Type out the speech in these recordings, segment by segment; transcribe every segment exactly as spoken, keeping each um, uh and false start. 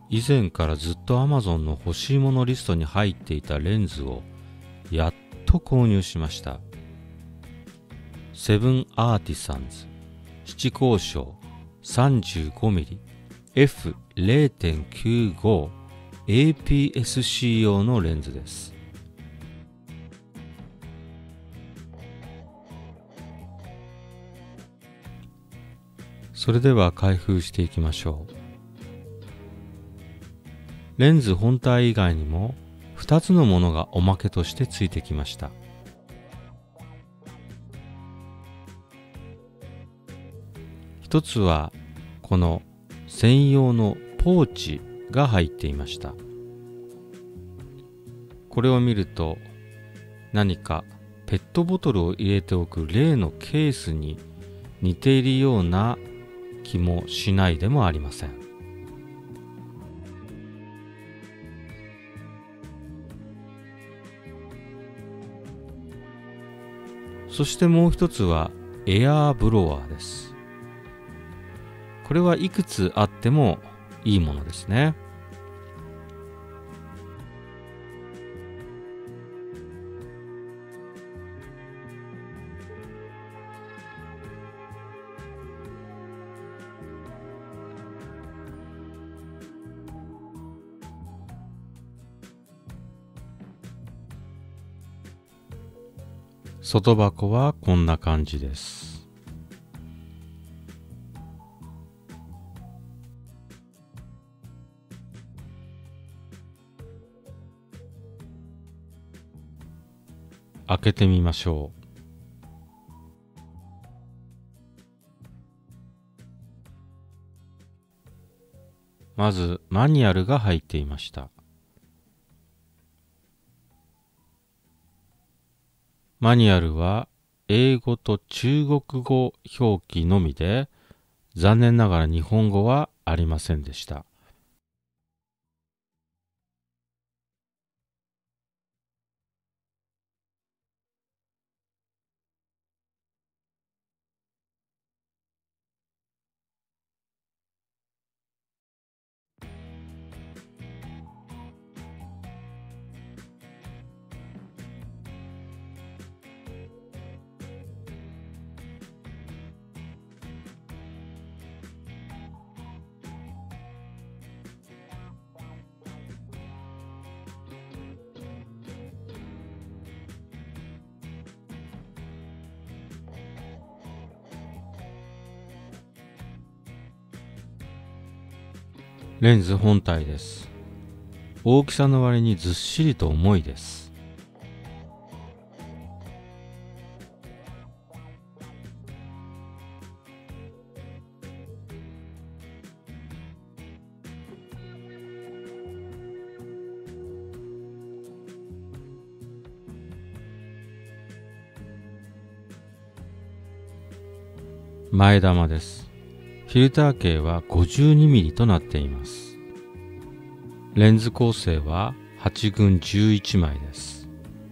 以前からずっと Amazon の欲しいものリストに入っていたレンズをやっと購入しました。セブンアーティサンズ七光章 さんじゅうごミリエフゼロてんきゅうご エーピーエスシー 用のレンズです。それでは開封していきましょう。レンズ本体以外にもふたつのものがおまけとしてついてきました。ひとつはこの専用のポーチが入っていました。これを見ると何かペットボトルを入れておく例のケースに似ているような気もしないでもありません。そしてもう一つはエアーブロワーです。これはいくつあってもいいものですね。外箱はこんな感じです。開けてみましょう。まずマニュアルが入っていました。マニュアルは英語と中国語表記のみで、残念ながら日本語はありませんでした。レンズ本体です。大きさの割にずっしりと重いです。前玉です。フィルター径は ごじゅうにミリ となっています。レンズ構成ははち群じゅういちまいです。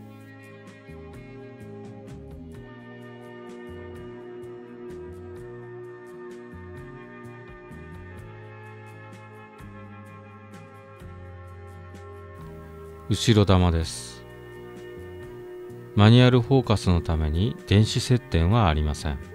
後ろ玉です。マニュアルフォーカスのために電子接点はありません。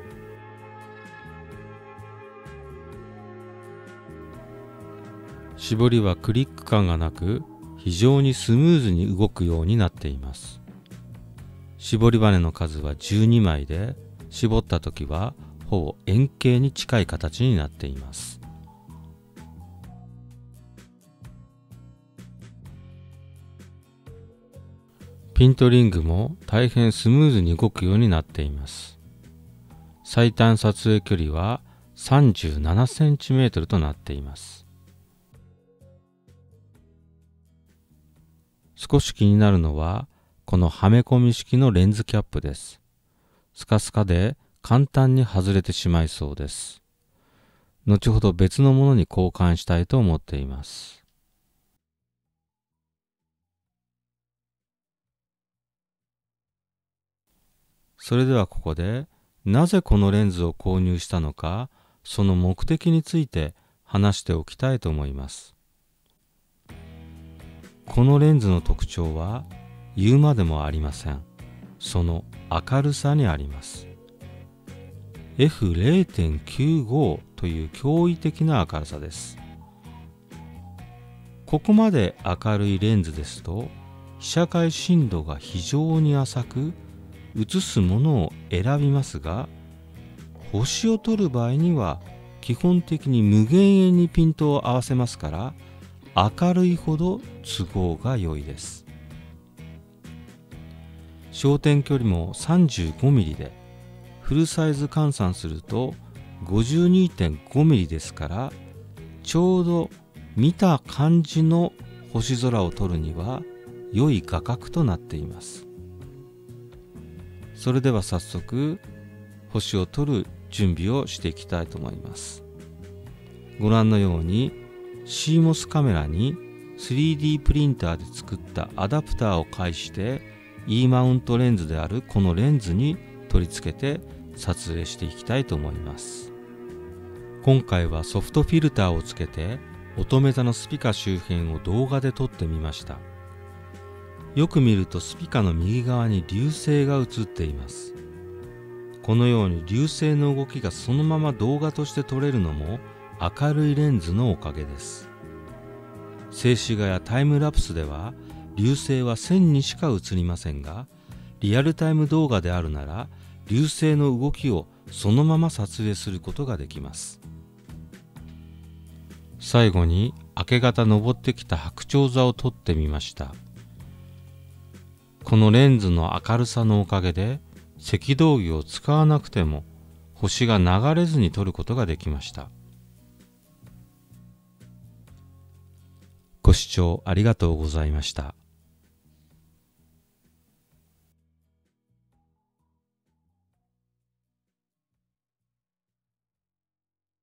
絞りはクリック感がなく、非常にスムーズに動くようになっています。絞りバネの数はじゅうにまいで、絞った時はほぼ円形に近い形になっています。ピントリングも大変スムーズに動くようになっています。最短撮影距離は さんじゅうななセンチメートル となっています。少し気になるのはこのはめ込み式のレンズキャップです。スカスカで簡単に外れてしまいそうです。後ほど別のものに交換したいと思っています。それではここでなぜこのレンズを購入したのか、その目的について話しておきたいと思います。 このレンズの特徴は言うまでもありません。その明るさにあります。エフゼロてんきゅうご という驚異的な明るさです。ここまで明るいレンズですと、被写界深度が非常に浅く、写すものを選びますが、星を撮る場合には基本的に無限遠にピントを合わせますから、明るいほど都合が良いです。焦点距離も さんじゅうごミリ で、フルサイズ換算すると ごじゅうにてんごミリ ですから、ちょうど見た感じの星空を撮るには良い画角となっています。それでは早速星を撮る準備をしていきたいと思います。ご覧のように シーモス カメラに スリーディー プリンターで作ったアダプターを介して E マウントレンズであるこのレンズに取り付けて撮影していきたいと思います。今回はソフトフィルターをつけて音メタのスピカ周辺を動画で撮ってみました。よく見るとスピカの右側に流星が映っています。このように流星の動きがそのまま動画として撮れるのも明るいレンズのおかげです。静止画やタイムラプスでは流星は線にしか映りませんが、リアルタイム動画であるなら流星の動きをそのまま撮影することができます。最後に明け方昇ってきた白鳥座を撮ってみました。このレンズの明るさのおかげで赤道儀を使わなくても星が流れずに撮ることができました。ご視聴ありがとうございました。